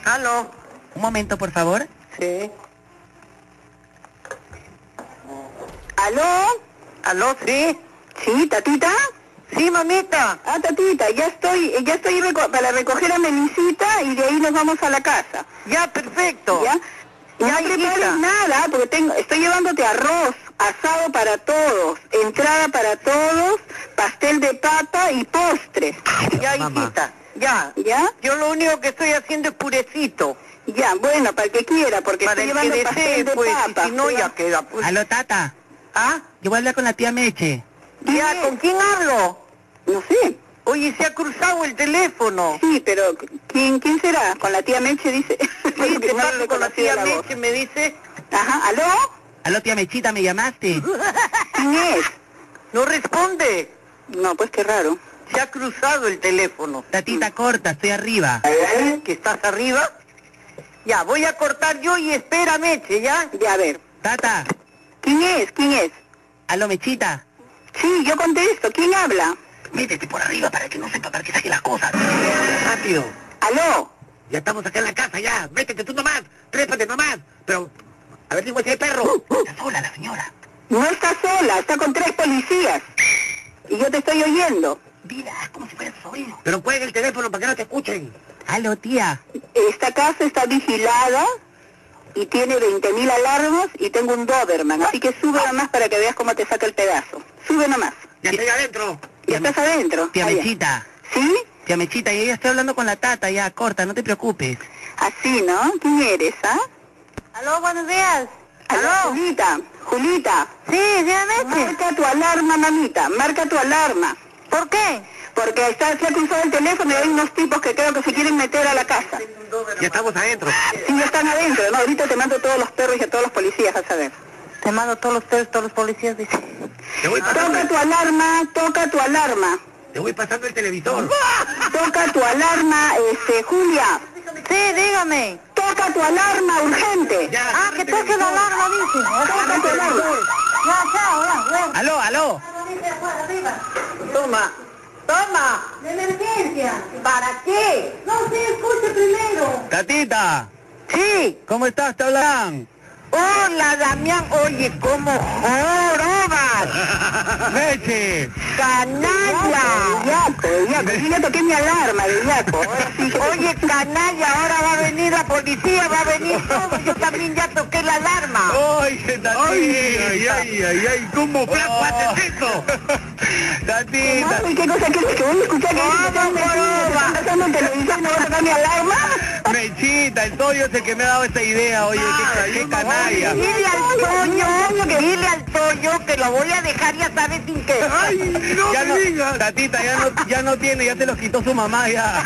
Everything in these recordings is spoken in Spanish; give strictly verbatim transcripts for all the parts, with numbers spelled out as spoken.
Aló. Un momento, por favor. Sí. ¿Aló? ¿Aló, sí? ¿Sí, tatita? Sí, mamita. Ah, tatita, ya estoy, ya estoy reco para recoger a Melisita y de ahí nos vamos a la casa. Ya, perfecto. ¿Ya? No Ya, prepares hijita. nada, porque tengo, estoy llevándote arroz, asado para todos, entrada para todos, pastel de papa y postre. Ya, Mamá. hijita. Ya. ¿Ya? Yo lo único que estoy haciendo es purecito. Ya, bueno, para el que quiera, porque Para estoy el que llevando desee, pastel de pues, y papa. si no, Estoy- ya queda, pues. Aló, tata. ¿Ah? Yo voy a hablar con la tía Meche. ¿Quién Ya, es? ¿con quién hablo? No sé. Oye, se ha cruzado el teléfono. Sí, pero ¿quién, quién será? ¿Con la tía Meche dice? Sí, Porque te no le paso con la reconocía tía la voz. Meche, me dice. Ajá, ¿aló? Aló, tía Mechita, ¿me llamaste? ¿Quién es? No responde. No, pues qué raro. Se ha cruzado el teléfono. Tatita, corta, estoy arriba. ¿Que estás arriba? Ya, voy a cortar yo y espera, Meche, ¿ya? Ya, a ver. Tata. ¿Quién es? ¿Quién es? Aló, Mechita. Sí, yo contesto. ¿Quién habla? Métete por arriba para que no sepa, para que saque las cosas. Rápido. ¿Aló? Ya estamos acá en la casa, ya. Métete tú nomás. Trépate nomás. Pero, a ver si ese perro. Está sola la señora. No está sola, está con tres policías. Y yo te estoy oyendo. Mira, como si fuera su sobrino. Pero cuelga el teléfono para que no te escuchen. Aló, tía. Esta casa está vigilada y tiene veinte mil alarmas y tengo un Doberman. Así que sube nomás para que veas cómo te saca el pedazo. Sube nomás. Ya estoy adentro. Ya estás adentro. Tía Ah, ya. Mechita. ¿Sí? Tía Mechita, ya, ya estoy hablando con la tata, ya, corta, no te preocupes. Así, ¿no? ¿Quién eres, ah? Aló, buenos días. Aló, Julita, Julita. Sí, dígame. Marca tu alarma, mamita, marca tu alarma. ¿Por qué? Porque está, se ha cruzado el teléfono y hay unos tipos que creo que se quieren meter a la casa. Ya estamos adentro. Sí, ya están adentro, ¿no? Ahorita te mando todos los perros y a todos los policías, a saber. Te mando todos los perros, todos los policías, dice. Te voy pasando, Toca tu alarma, toca tu alarma. te voy pasando el televisor. Toca tu alarma, este, Julia. Sí, dígame. Toca tu alarma, urgente. Ya, Ah, que toque la alarma, dice. Toca tu alarma. Ya, chao, ya, ya. Aló, aló. Toma, toma. De emergencia. ¿Para qué? No se escuche primero. Tatita, Sí. ¿cómo estás? Te hablan. Hola, Damián. Oye, ¿cómo jorobas? Meche. Canalla. Yaco, Yaco, sí ya toqué mi alarma de Yaco. Ahora sí que- Oye, canalla, ahora va a venir la policía, va a venir todo. Yo también ya toqué la alarma. Oye, Tatita. Ay, ay, ay, ay, ay, ¿cómo flaco haces eso? Tatita. Mami, ¿qué cosa quieres que voy a escuchar? Que Vamos, están metidos, joroba. están pasando en televisión, ¿no va a tocar mi alarma? Mechita, el Toyo es el que me ha dado esta idea, oye, qué, qué canalla. Dile al Toyo, dile al Toyo que lo voy a dejar, ya sabes, sin que... Ay, no ya me no, digas. Tatita, ya no, ya no tiene, ya se los quitó su mamá, ya.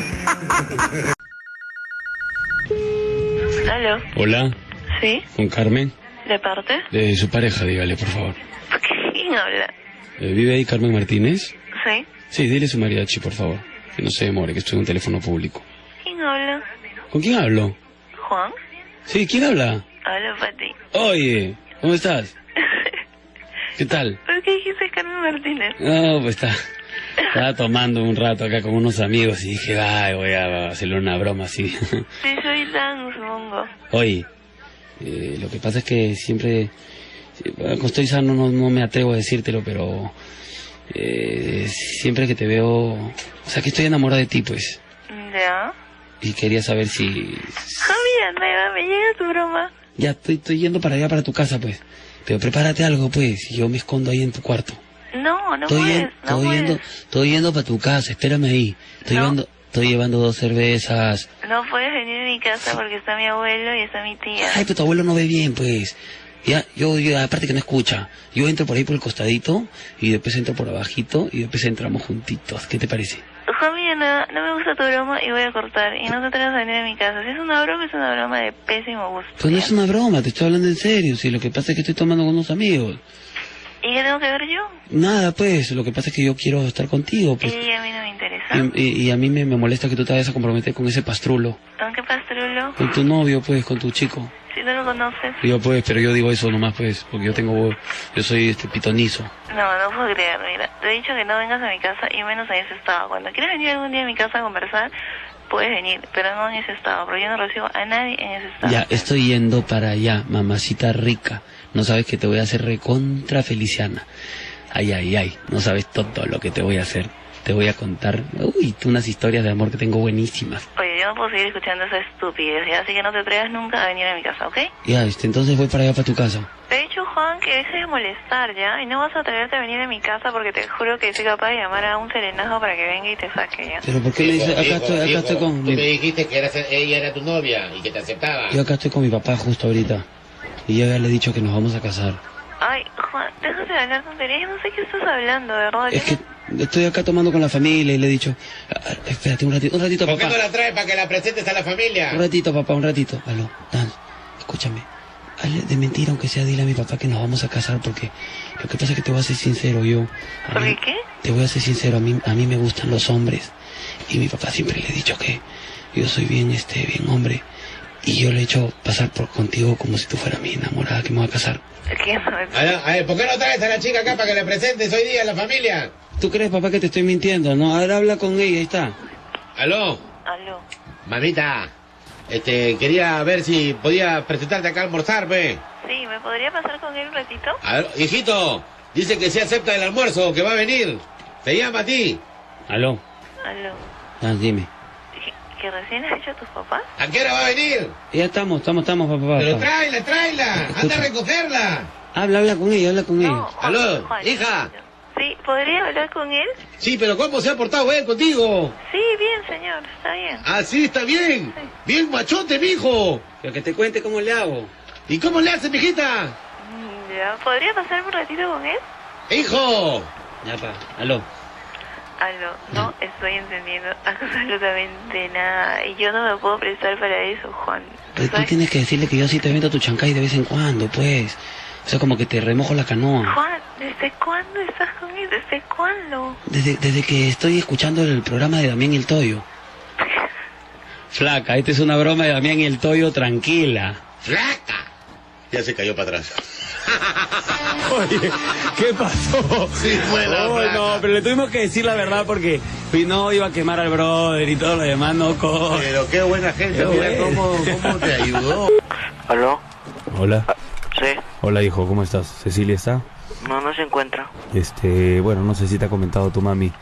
¿Aló? Hola, ¿Sí? con Carmen. ¿De parte? De su pareja, dígale, por favor. ¿Quién habla? Eh, ¿Vive ahí Carmen Martínez? ¿Sí? Sí, dile su mariachi, por favor. Que no se demore, que estoy en un teléfono público. ¿Quién habla? ¿Con quién hablo? ¿Juan? Sí, ¿quién habla? Habla Pati. Oye, ¿cómo estás? ¿Qué tal? ¿Por qué dijiste Carmen Martínez? No, pues está... Estaba tomando un rato acá con unos amigos y dije, ay, voy a hacerle una broma así. Sí, soy tan, supongo. Oye, eh, lo que pasa es que siempre... Cuando estoy sano no, no me atrevo a decírtelo, pero... Eh, siempre que te veo... O sea, que estoy enamorada de ti, pues. ¿Ya? Y quería saber si... Ah, mira, me, me llega tu broma. Ya, estoy, estoy yendo para allá, para tu casa, pues. Pero prepárate algo, pues. Y yo me escondo ahí en tu cuarto. No, no estoy, puedes, yen- no estoy puedes. yendo, estoy yendo para tu casa, espérame ahí. Estoy No. llevando, estoy llevando dos cervezas. No puedes venir a mi casa porque está mi abuelo y está mi tía. Ay, pero tu abuelo no ve bien, pues. Ya, yo, yo, aparte que no escucha. Yo entro por ahí por el costadito, y después entro por abajito, y después entramos juntitos. ¿Qué te parece? Juan, mira, no, no me gusta tu broma y voy a cortar. Y no te traigas a venir a mi casa. Si es una broma, es una broma de pésimo gusto. Pues no es una broma, te estoy hablando en serio. Si lo que pasa es que estoy tomando con unos amigos. ¿Y qué tengo que ver yo? Nada, pues, lo que pasa es que yo quiero estar contigo, pues. Y a mí no me interesa. Y, y- y a mí me, me molesta que tú te vayas a comprometer con ese pastrulo. ¿Con qué pastrulo? Con tu novio, pues, con tu chico. Si no lo conoces. Yo, pues, pero yo digo eso nomás, pues, porque yo tengo, yo soy este pitonizo. No, no puedo creer, mira. Te he dicho que no vengas a mi casa y menos en ese estado. Cuando quieras venir algún día a mi casa a conversar, puedes venir, pero no en ese estado, porque yo no recibo a nadie en ese estado. Ya, estoy yendo para allá, mamacita rica. No sabes que te voy a hacer recontra Feliciana. Ay, ay, ay, no sabes todo lo que te voy a hacer. Te voy a contar, uy, unas historias de amor que tengo buenísimas. Oye, yo no puedo seguir escuchando esa estupidez, ¿ya? Así que no te atrevas nunca a venir a mi casa, ¿ok? Ya, este, entonces voy para allá, para tu casa. Te he dicho, Juan, que dejes de molestar, ¿ya? Y no vas a atreverte a venir a mi casa porque te juro que soy capaz de llamar a un serenazo para que venga y te saque, ¿ya? Pero ¿por qué me dices? Acá Hijo, estoy, acá hijo, estoy con Tú mi... me dijiste que eras- ella era tu novia y que te aceptaba. Yo acá estoy con mi papá justo ahorita. Y yo ya le he dicho que nos vamos a casar. Ay, Juan, déjate de hablar tonterías, no sé qué estás hablando, de verdad. Es Yo que estoy acá tomando con la familia y le he dicho... "Ah, espérate un ratito, un ratito, ¿Por qué papá. no la traes para que la presentes a la familia? Un ratito, papá, un ratito. Aló, Dan, escúchame. Hazle de mentira, aunque sea, dile a mi papá que nos vamos a casar porque lo que pasa es que te voy a ser sincero, yo... a ¿Por mí- qué? Te voy a ser sincero, a mí, a mí me gustan los hombres y mi papá siempre le he dicho que yo soy bien, este, bien hombre y yo le he hecho pasar por contigo como si tú fueras mi enamorada que me voy a casar. ¿Qué no? A ver, a ver, ¿por qué no traes a la chica acá para que la presentes hoy día a la familia? ¿Tú crees, papá, que te estoy mintiendo? No, ahora habla con ella, ahí está. ¿Aló? Aló. Mamita, este, quería ver si podía presentarte acá a almorzar, ve. Sí, ¿me podría pasar con él un ratito? A ver, hijito, dice que se acepta el almuerzo, que va a venir. Te llama a ti. Aló, Aló. Dan, dime. ¿Que, que recién has hecho a tus papás? ¿A qué hora va a venir? Ya estamos, estamos, estamos, papá. Pero papá. tráela, tráela. Anda Escucha. a recogerla. Habla, habla con ella, habla con ella. No, Juan, Aló, Juan, hija. Sí, ¿podría hablar con él? Sí, pero ¿cómo se ha portado él contigo? Sí, bien, señor, está bien. Ah, sí, está bien. Bien machote, mijo. Pero que te cuente cómo le hago. ¿Y cómo le hace, mijita? Mm, Ya, ¿podría pasarme un ratito con él? Hijo. Ya, pa, aló. Aló, no estoy entendiendo absolutamente nada. Y yo no me puedo prestar para eso, Juan. Pero tú ¿Sabes? tienes que decirle que yo sí te vendo tu chancay de vez en cuando, pues. O sea, como que te remojo la canoa. Juan, ¿desde cuándo estás con él? ¿Desde cuándo? Desde, desde que estoy escuchando el programa de Damián y el Toyo. Flaca, esta es una broma de Damián y el Toyo, tranquila. Flaca. Ya se cayó para atrás. Oye, ¿qué pasó? Sí, fue la Oh, flaca. no, pero le tuvimos que decir la verdad porque si no iba a quemar al brother y todo lo demás, no co. Pero qué buena gente, Qué mira bueno. cómo, cómo te ayudó. ¿Aló? Hola, Sí. hola hijo, ¿cómo estás? ¿Cecilia está? No, no se encuentra. Este, bueno, no sé si te ha comentado tu mami.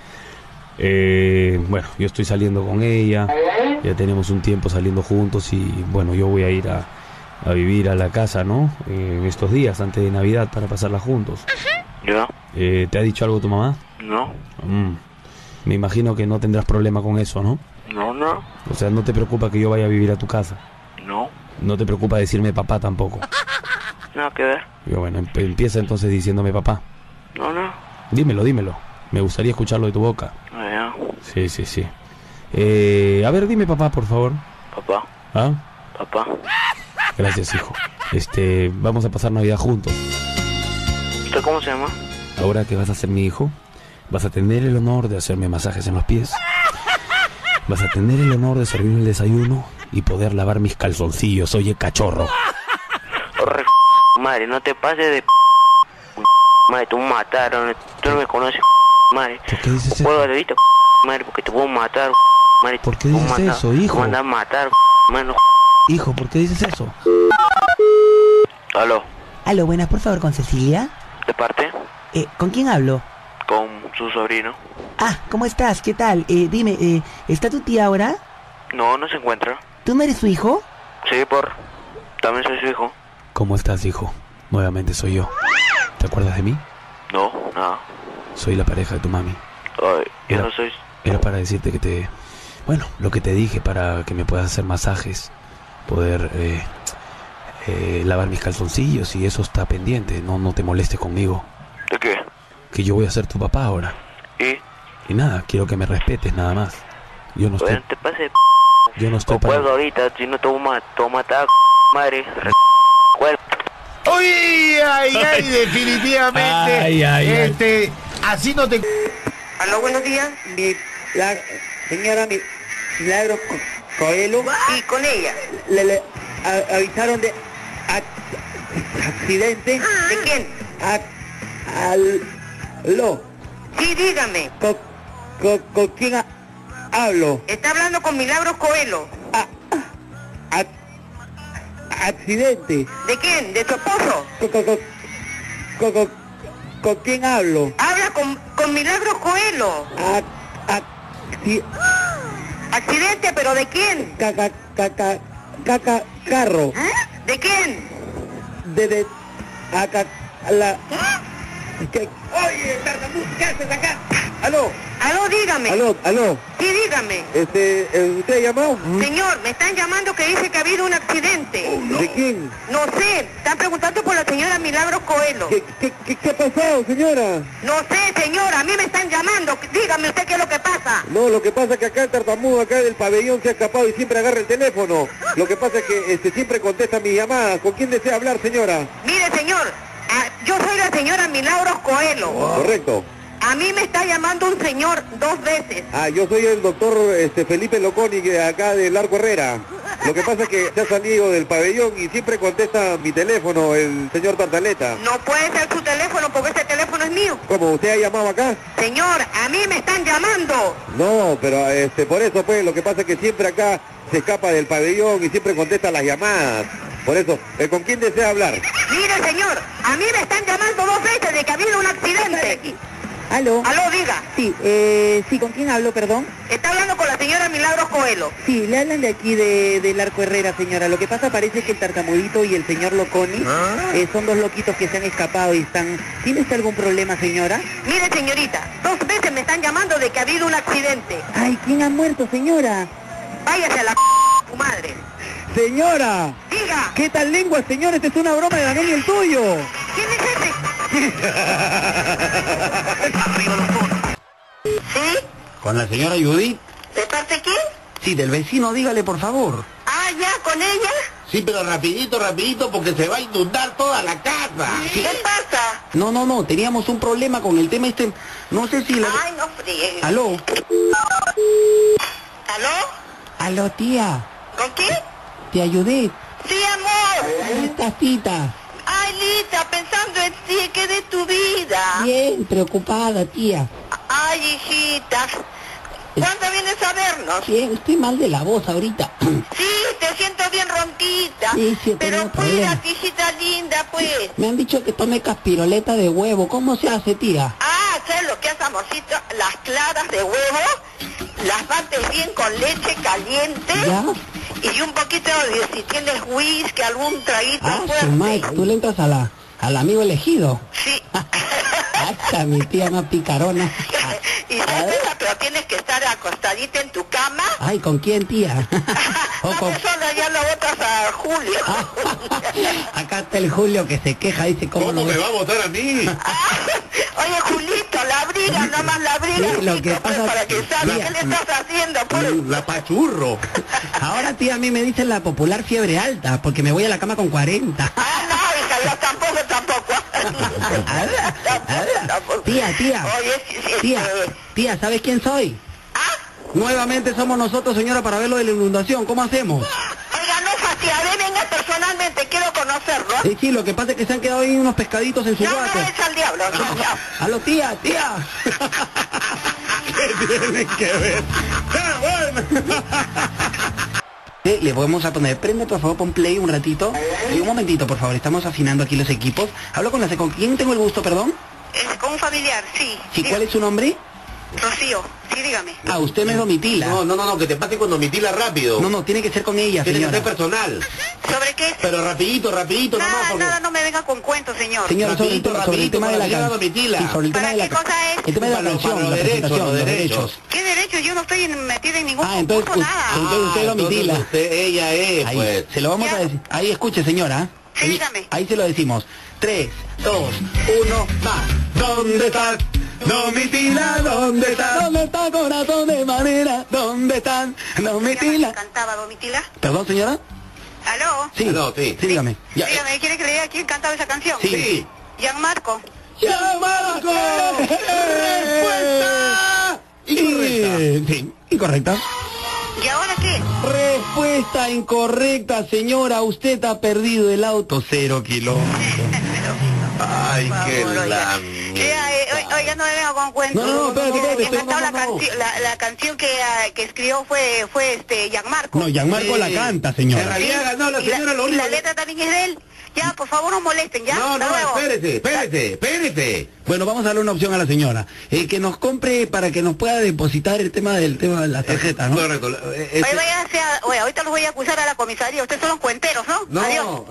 Eh, bueno, yo estoy saliendo con ella, ya tenemos un tiempo saliendo juntos y bueno, yo voy a ir a, a vivir a la casa, ¿no? Eh, en estos días, antes de Navidad, para pasarla juntos. ¿Yo? Eh, ¿te ha dicho algo tu mamá? No. Mm, me imagino que no tendrás problema con eso, ¿no? No, no. O sea, no te preocupa que yo vaya a vivir a tu casa. No. No te preocupa decirme papá tampoco. Nada que ver. Y bueno, em- empieza entonces diciéndome papá. No, no. Dímelo, dímelo. Me gustaría escucharlo de tu boca. Ah, ya. Sí, sí, sí. Eh, a ver, dime papá, por favor. Papá. ¿Ah? Papá. Gracias, hijo. Este, vamos a pasar Navidad juntos. ¿Usted cómo se llama? Ahora que vas a ser mi hijo, vas a tener el honor de hacerme masajes en los pies. Vas a tener el honor de servirme el desayuno y poder lavar mis calzoncillos. Oye, cachorro. Corre, madre, no te pases de madre, tú me mataron, tú no me conoces, madre. ¿Por qué dices eso? Puedo ahorita, madre, porque te puedo matar, madre. ¿Por qué te puedo dices matar, eso, hijo? Me mandan a matar, mano. Hijo, ¿por qué dices eso? Aló, Aló, buenas, por favor, con Cecilia. ¿de parte? Eh, ¿con quién hablo? Con su sobrino. Ah, ¿cómo estás? ¿Qué tal? Eh, dime, eh, ¿está tu tía ahora? No, no se encuentra. ¿Tú no eres su hijo? Sí, por... También soy su hijo. ¿Cómo estás, hijo? Nuevamente soy yo. ¿Te acuerdas de mí? No, nada. Soy la pareja de tu mami. Ay, yo Era- no soy... Era para decirte que te... Bueno, lo que te dije para que me puedas hacer masajes, poder eh, eh, lavar mis calzoncillos y eso está pendiente. No, no te molestes conmigo. ¿De qué? Que yo voy a ser tu papá ahora. ¿Y? Y nada, quiero que me respetes nada más. Yo no estoy... Bueno, te pases Yo no estoy o puedo para... ahorita, si no te voy a ma- te voy a matar, madre. Re... cuerpo. ¡Uy! ¡Ay, ay! Definitivamente. Ay, ay, ay. este, así no te... Aló, buenos días. Mi, la señora mi, Milagro Co- Coelho. Y con ella. Le, le a- avisaron de ac- accidente. ¿De quién? A, al, lo. Sí, dígame. ¿Con, con, con quién ha- hablo? Está hablando con Milagros Coelho. Ah, ah, accidente. ¿De quién? ¿De tu esposo? ¿Con, con, con, con, con, con quién hablo? Habla con, con Milagros Coelho. Ah, ah, sí, Accidente, pero ¿de quién? caca, caca, caca, carro. ¿Ah? ¿De quién? De, de, acá, la... ¿Qué? Oye, tartamudo, ¿qué haces acá? ¿Aló? Aló, dígame. ¿Aló? ¿Aló? Sí, dígame. Este, eh, ¿usted ha llamado? Señor, me están llamando que dice que ha habido un accidente. ¿De quién? No sé, están preguntando por la señora Milagros Coelho. ¿Qué, qué, qué, qué ha pasado, señora? No sé, señora, a mí me están llamando. Dígame usted qué es lo que pasa. No, lo que pasa es que acá el tartamudo, acá del pabellón se ha escapado y siempre agarra el teléfono. Lo que pasa es que este, siempre contesta mis llamadas. ¿Con quién desea hablar, señora? Mire, señor, ah, yo soy la señora Milagros Coelho. Correcto. A mí me está llamando un señor dos veces. Ah, yo soy el doctor este, Felipe Loconi, de acá del Arco Herrera. Lo que pasa es que se ha salido del pabellón y siempre contesta mi teléfono, el señor Tartaleta. No puede ser su teléfono porque ese teléfono es mío. ¿Cómo? ¿Usted ha llamado acá? Señor, a mí me están llamando. No, pero este, por eso pues, lo que pasa es que siempre acá se escapa del pabellón y siempre contesta las llamadas. Por eso, eh, ¿con quién desea hablar? Mire, señor, a mí me están llamando dos veces de que ha habido un accidente. ¿Aló? Aló, diga. Sí, eh, sí, ¿con quién hablo, perdón? Está hablando con la señora Milagros Coelho. Sí, le hablan de aquí de, del Arco Herrera, señora. Lo que pasa parece que el tartamudito y el señor Loconi eh, son dos loquitos que se han escapado y están... ¿Tiene usted algún problema, señora? Mire, señorita, dos veces me están llamando de que ha habido un accidente. Ay, ¿quién ha muerto, señora? Váyase a la tu madre. ¡Señora! Diga, ¿Qué tal lengua, señor? Esta es una broma de Daniel y el tuyo. ¿quién es ese? ¿Sí? ¿Con la señora Judith? ¿De parte de quién? Sí, del vecino, dígale por favor. Ah, ya, ¿con ella? Sí, pero rapidito, rapidito, porque se va a inundar toda la casa. ¿Qué pasa? No, no, no, teníamos un problema con el tema este, no sé si la... Ay, no friegue. ¿Aló? ¿Aló? ¿Aló, tía? ¿Con quién? ¿Te ayudé? Sí, amor. ¿Cómo estás, tita? Ay, Lita, pensando en ti, ¿qué de tu vida? Bien, preocupada, tía. Ay, hijita. ¿Cuándo vienes a vernos? Bien, estoy mal de la voz ahorita. Sí, te siento bien ronquita. Sí, sí, he pero tenido problemas. cuídate, hijita linda, pues. Me han dicho que tome caspiroleta de huevo. ¿Cómo se hace, tía? Ah, ¿sabes lo que hace, amorcito? Las claras de huevo, las bates bien con leche caliente. ¿Ya? Y un poquito de, si tienes whisky, algún traguito Ah, fuerte. su Mike, tú le entras a la, al amigo elegido. Sí. Hasta mi tía más picarona. Y sabes, pero tienes que estar acostadita en tu cama. Ay, ¿con quién, tía? O No con- te sola, ya lo botas a Julio. Acá está el Julio que se queja, dice cómo, no... va a votar a mí? Oye, Julito, la briga, nada más la briga. Sí, lo chico, que pues, pasa- para que salga, Mira, ¿qué le estás haciendo? Pues? La pachurro. Ahora, tía, a mí me dicen la popular fiebre alta, porque me voy a la cama con cuarenta. Ah, no, hija, yo tampoco, tampoco. Tampoco. Tía, tía, Oye, sí, sí, tía, este, tía, ¿sabes quién soy? ¿ah? Nuevamente somos nosotros, señora, para ver lo de la inundación. ¿Cómo hacemos? Oiga, no fastidiaré, venga personalmente, quiero conocerlo. Sí, sí, lo que pasa es que se han quedado ahí unos pescaditos en su No, guaco. no, es al diablo, no, no. Aló, tía, tía. ¿Qué tiene que ver? ¡Ah, bueno! Eh, Le podemos a poner, prende por favor, pon play un ratito. Eh, un momentito, por favor, estamos afinando aquí los equipos. Hablo con la ¿con quién tengo el gusto, perdón? Es con un familiar, sí. Sí, ¿cuál es su nombre? Rocío, sí, dígame. Ah, usted no es Domitila. No, no, no, no, que te pase con Domitila rápido. No, no, tiene que ser con ella, Tiene que señora. ser personal. ¿Sobre qué? Pero rapidito, rapidito nomás, Nada, porque... nada, no me venga con cuentos, señor. Señora, sobre el, Rapidito, tema- sobre el rapidito, tema de para la la señora can- Domitila. Sí, sobre el tema ¿Para de la qué ca- cosa es? El tema de la Para los- canción, para los la derechos, presentación, los los derechos. derechos. ¿Qué derecho? Yo no estoy metida en ningún Ah, entonces, concurso, u- nada. entonces usted lo entonces Domitila. usted, ella es, Ahí, pues. se lo vamos Ya. a decir. Ahí, escuche, señora. Sí, Ahí- dígame. Ahí se lo decimos. Tres, dos, uno, va. ¿Dónde estás? Domitila, ¿dónde estás? ¿Dónde está corazón de madera? ¿Dónde están? Domitila. ¿Cantaba Domitila? ¿Perdón, señora? ¿Aló? Sí. No, sí. Sí, dígame. Ya. Dígame, ¿quiere que le diga quién cantaba esa canción? Sí. Sí. Gianmarco. ¡Ya, Marco! ¡Respuesta! Incorrecta. Sí, incorrecta. ¿Y ahora qué? Respuesta incorrecta, señora. Usted ha perdido el auto cero kilómetros. Ay, qué Por favor, la oiga. mierda. Ya, eh, o- oiga, no me venga con cuentos. No, no, no, espérate, espérate, El que estoy- cantaba no, no, la, no. canci- la, la canción que, ah, que escribió fue, fue este, Gianmarco. No, Gianmarco la canta, señora. En realidad ganó la Y la, señora, lo y único la que- letra también es de él. Ya, por favor, no molesten, ¿ya? No, Hasta no, luego. espérese, espérese, espérese. Bueno, vamos a darle una opción a la señora. Eh, que nos compre para que nos pueda depositar el tema del tema de la tarjeta, ¿no? Correcto. eh, Oye, ese- váyase a- oye, ahorita los voy a acusar a la comisaría. Ustedes son los cuenteros, ¿no? No. Adiós.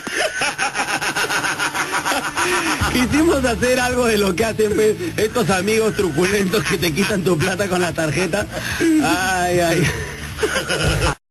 Quisimos hacer algo de lo que hacen pues, estos amigos truculentos que te quitan tu plata con la tarjeta. Ay, ay.